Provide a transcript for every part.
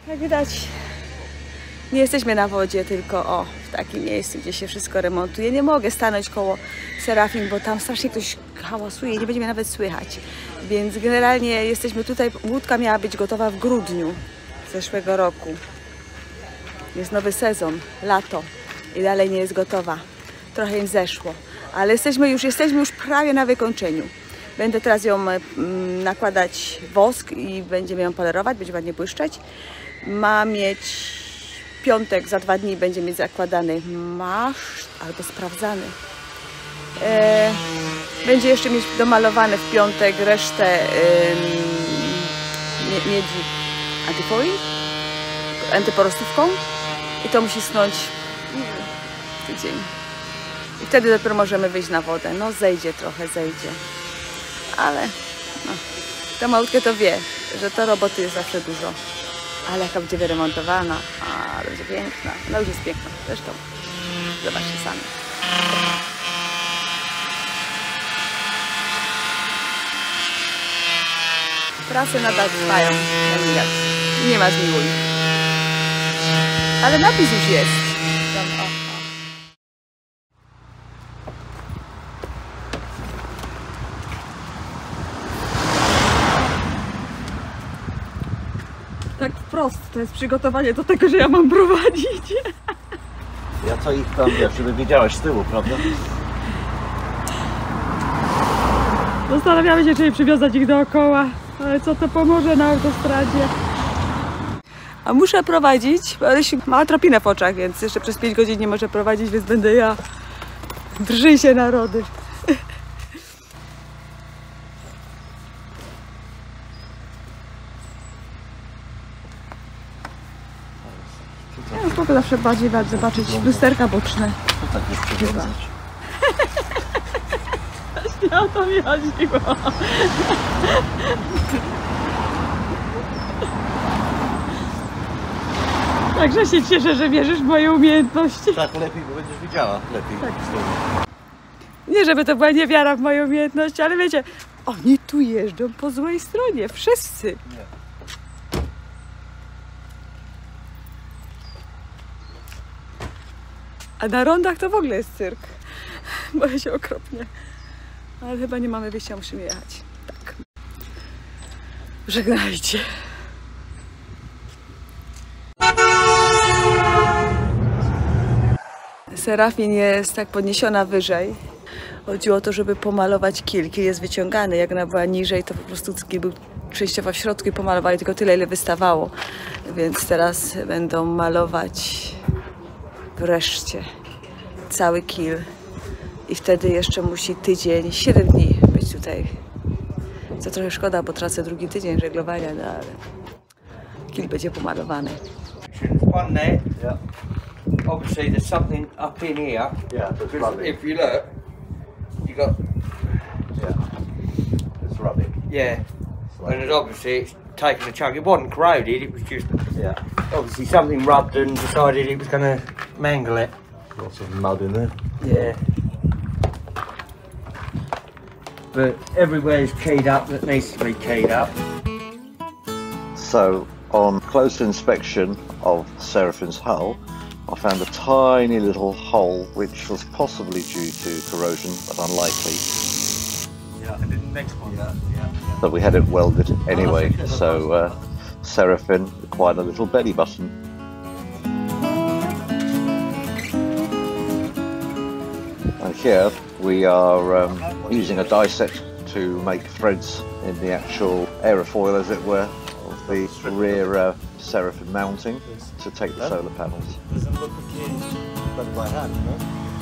Jak widać, nie jesteśmy na wodzie, tylko w takim miejscu, gdzie się wszystko remontuje. Nie mogę stanąć koło Serafin, bo tam strasznie ktoś hałasuje i nie będzie mnie nawet słychać. Więc generalnie jesteśmy tutaj. Łódka miała być gotowa w grudniu zeszłego roku. Jest nowy sezon, lato i dalej nie jest gotowa. Trochę im zeszło, ale jesteśmy już prawie na wykończeniu. Będę teraz ją nakładać wosk i będziemy ją polerować, będzie ładnie błyszczeć. Ma mieć piątek, za 2 dni będzie mieć zakładany maszt albo sprawdzany. Będzie jeszcze mieć domalowane w piątek resztę miedzi antyfoil, antyporostówką i to musi schnąć tydzień. I wtedy dopiero możemy wyjść na wodę. No zejdzie trochę, zejdzie. Ale no, to malutkie to wie, że to roboty jest zawsze dużo. Ale jaka będzie wyremontowana, będzie piękna. No już jest piękna. Zresztą zobaczcie sami. Prace nadal trwają na mijach. Nie ma zmiłuj. Ale napis już jest. Tak wprost, to jest przygotowanie do tego, że ja mam prowadzić. Ja to ich tam, żeby wiedziałaś z tyłu, prawda? Zastanawiamy się, czy nie przywiązać ich dookoła, ale co to pomoże na autostradzie. A muszę prowadzić, bo Rysiu ma atropinę w oczach, więc jeszcze przez 5 godzin nie może prowadzić, więc będę ja. Drżyj się narody. Ja spoko zawsze bardziej zobaczyć lusterka boczne. To tak już przywiązać. Właśnie o to mi chodziło. Także się cieszę, że wierzysz w moje umiejętności. Tak, lepiej, bo będziesz widziała lepiej. Tak. Nie, żeby to była niewiara w moje umiejętności, ale wiecie, oni tu jeżdżą po złej stronie, wszyscy. Nie. A na rondach to w ogóle jest cyrk. Boję się okropnie. Ale chyba nie mamy wyjścia, musimy jechać. Tak. Żegnajcie. Serafin jest tak podniesiona wyżej. Chodziło o to, żeby pomalować kil. Kil jest wyciągany. Jak ona była niżej, to po prostu kil był przejściowo w środku i pomalowali tylko tyle, ile wystawało. Więc teraz będą malować wreszcie cały kil. I wtedy jeszcze musi tydzień, 7 dni być tutaj. Co trochę szkoda, bo tracę drugi tydzień żeglowania, no ale kil będzie pomalowany. On there, obviously there's something up in here. Yeah, there's Because rubbing. if you look, you got It's rubbing. yeah, and it's obviously it's taken a chunk. It wasn't corroded. It was just obviously something rubbed and decided it was going to mangle it. Lots of mud in there. Yeah. But everywhere's keyed up that needs to be keyed up. So, on close inspection of Seraphin's hull, I found a tiny little hole which was possibly due to corrosion, but unlikely. Yeah, and the next one. Yeah. But we had it welded anyway, so Seraphin required a little belly button. And here we are using a die set to make threads in the actual aerofoil, as it were, of the rear Seraphin mounting to take the solar panels. Doesn't look okay, done by hand, no?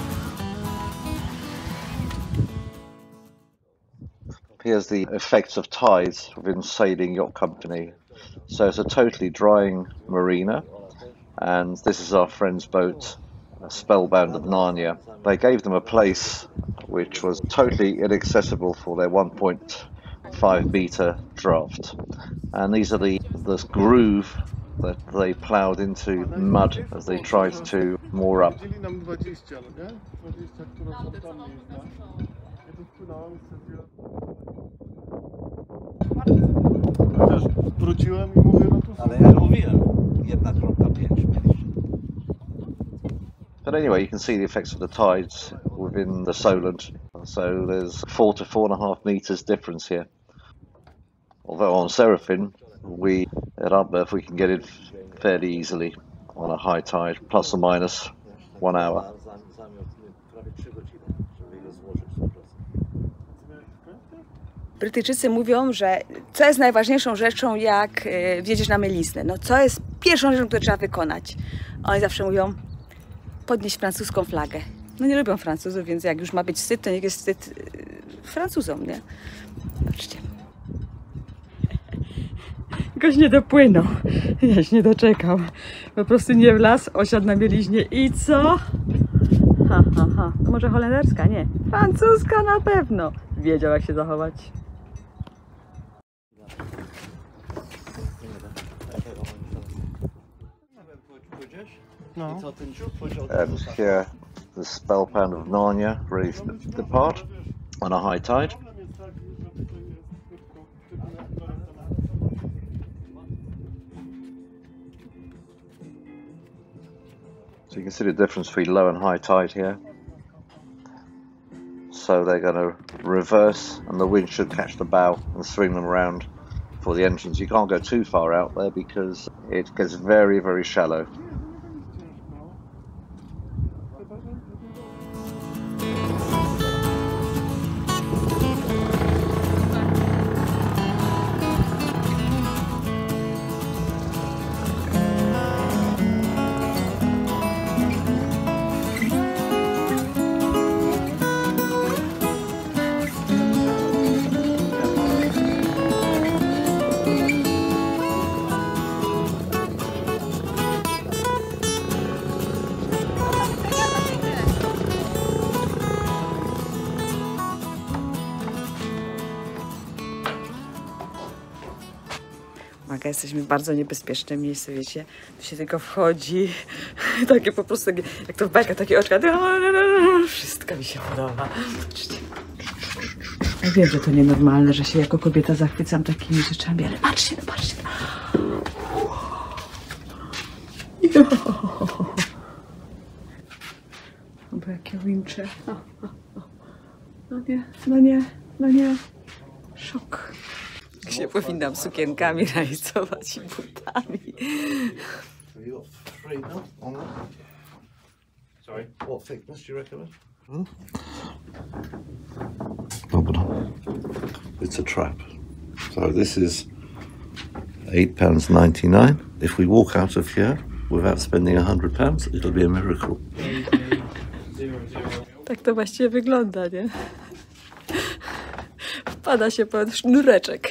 Here's the effects of tides within Sailing Yacht Company. So it's a totally drying marina, and this is our friend's boat, Spellbound of Narnia. They gave them a place which was totally inaccessible for their 1.5 meter draft, and these are this groove that they ploughed into mud as they tried to moor up. Wróciłem i mówię, no tu Ale ja mówiłem. But anyway, you can see the effects of the tides within the Solent. So there's 4 to 4.5 meters difference here. Although on Serafin, at Arbeth, we can get it fairly easily on a high tide, plus or minus 1 hour. Brytyjczycy mówią, że co jest najważniejszą rzeczą, jak wjedziesz na mieliznę? No co jest pierwszą rzeczą, którą trzeba wykonać? Oni zawsze mówią, podnieść francuską flagę. No nie lubią Francuzów, więc jak już ma być wstyd, to niech jest wstyd Francuzom, nie? Zobaczcie. Goś nie dopłynął. Ja się nie doczekał. Po prostu nie wlazł, osiadł na mieliźnie i co? Ha, ha, ha. No może holenderska? Nie. Francuska na pewno. Wiedział, jak się zachować. No. And here, the Spellbound of Narnia ready to depart on a high tide. So you can see the difference between low and high tide here. So they're going to reverse and the wind should catch the bow and swing them around for the entrance. You can't go too far out there because it gets very, very shallow. Jesteśmy w bardzo niebezpiecznym miejscu, wiecie. Tu się tylko wchodzi, takie po prostu, jak to w bajkach, takie oczka. Wszystko mi się podoba. Ja wiem, że to nienormalne, że się jako kobieta zachwycam takimi rzeczami, ale patrzcie, no patrzcie. Bo jakie wincze. No nie, no nie, no nie. Szok. Się powinnam sukienkami rajcować i butami. Sorry. What thickness do you recommend? It's a trap. So this is £8.99. If we walk out of here without spending £100, it'll be a miracle. Tak to właściwie wygląda, nie? Wpada się pod sznureczek.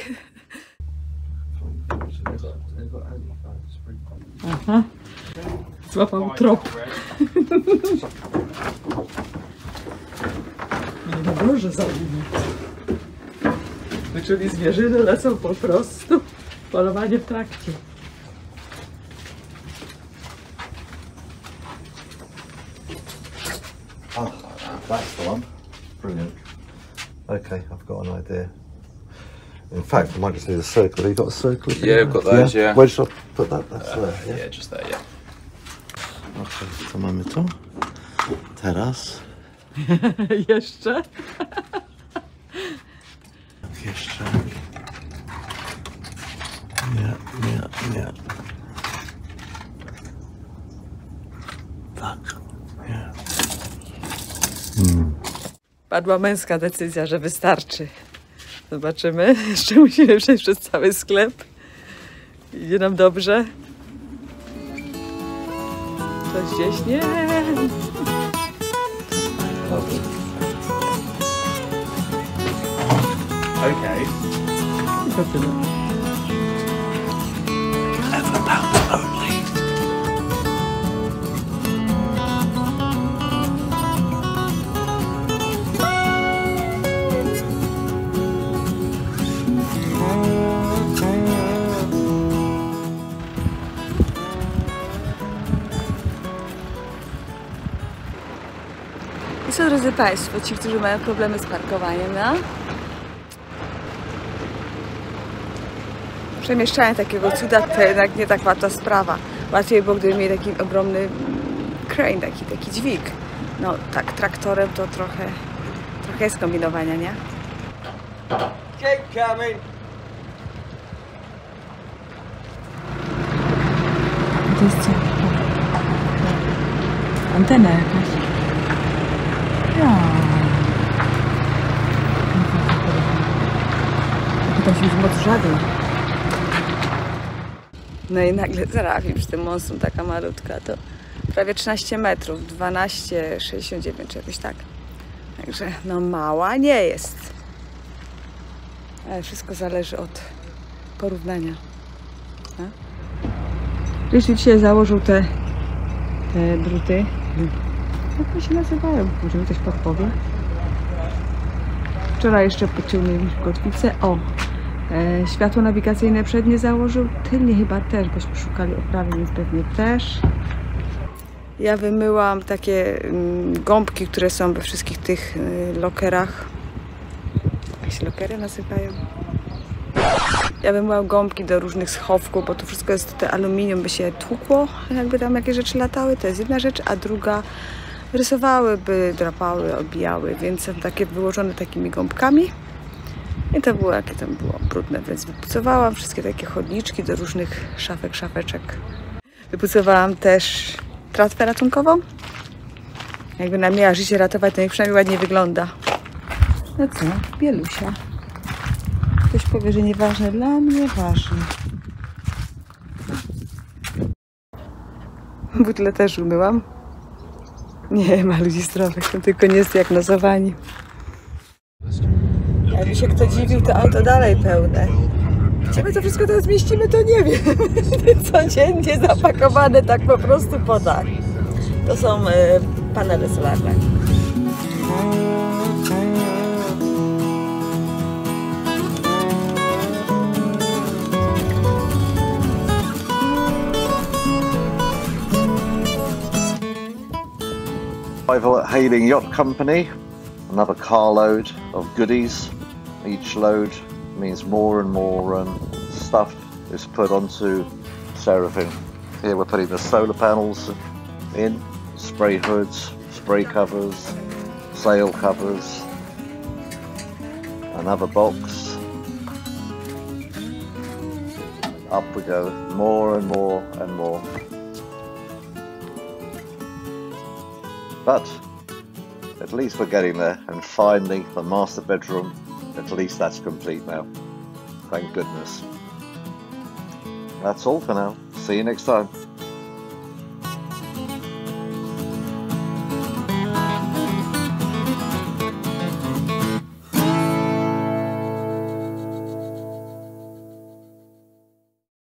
Aha. Złapał trop. Nie może zauważyć. Wyczuli zwierzyny, lecą po prostu. Polowanie w trakcie. Oh, that's the one. Brilliant. Okay, I've got an idea. In fact, I might just need a circle. Have you got a circle? Yeah, I've got those, yeah. Where should I put that? That's there, yeah? Yeah, just there, yeah. Okay, co mamy tu? Teraz. Jeszcze? Jeszcze. Nie, nie, nie. Tak, nie. Padła męska decyzja, że wystarczy. Zobaczymy. Jeszcze musimy przejść przez cały sklep. Idzie nam dobrze. Coś gdzieś? Nie. Okay. To tyle. I co, drodzy Państwo, ci, którzy mają problemy z parkowaniem, no? Przemieszczanie takiego cuda to jednak nie tak łatwa sprawa. Łatwiej było, gdyby mieli taki ogromny crane, taki dźwig. No tak, traktorem to trochę jest kombinowania, nie? Keep coming. To jest co? Antena jakaś. Ja. Tam się już moc żadna. No i nagle Serafim przy tym monstrum taka malutka, to prawie 13 metrów, 12,69 czy jakoś tak. Także no mała nie jest. Ale wszystko zależy od porównania. Rysiu dzisiaj założył te druty. Jak one się nazywają? Może mi ktoś podpowie. Wczoraj jeszcze podciągnął kotwicę. O! Światło nawigacyjne przednie założył. Tylnie chyba też, bośmy szukali oprawy, więc pewnie też. Ja wymyłam takie gąbki, które są we wszystkich tych lokerach. Jak się lokery nazywają? Ja wymyłam gąbki do różnych schowków, bo to wszystko jest te aluminium, by się tłukło, jakby tam jakieś rzeczy latały. To jest jedna rzecz, a druga rysowały, by drapały, odbijały, więc są takie wyłożone takimi gąbkami. I to było, jakie tam było brudne, więc wypucowałam wszystkie takie chodniczki do różnych szafek, szafeczek. Wypucowałam też tratwę ratunkową. Jakby nam miała życie ratować, to niech przynajmniej ładnie wygląda. No co? Bielusia. Ktoś powie, że nieważne, dla mnie ważne. Butle też umyłam. Nie ma ludzi zdrowych, są tylko niezdiagnozowani. Jakby się kto dziwił, to auto dalej pełne. Gdzie my to wszystko teraz zmieścimy, to nie wiem. Codziennie zapakowane tak po prostu po dach. To są panele solarne. Arrival at Hayling Yacht Company, another carload of goodies. Each load means more and more stuff is put onto Serafim. Here we're putting the solar panels in, spray hoods, spray covers, sail covers, another box. Up we go, more and more and more. But at least we're getting there, and finally the master bedroom, at least that's complete now. Thank goodness. That's all for now. See you next time.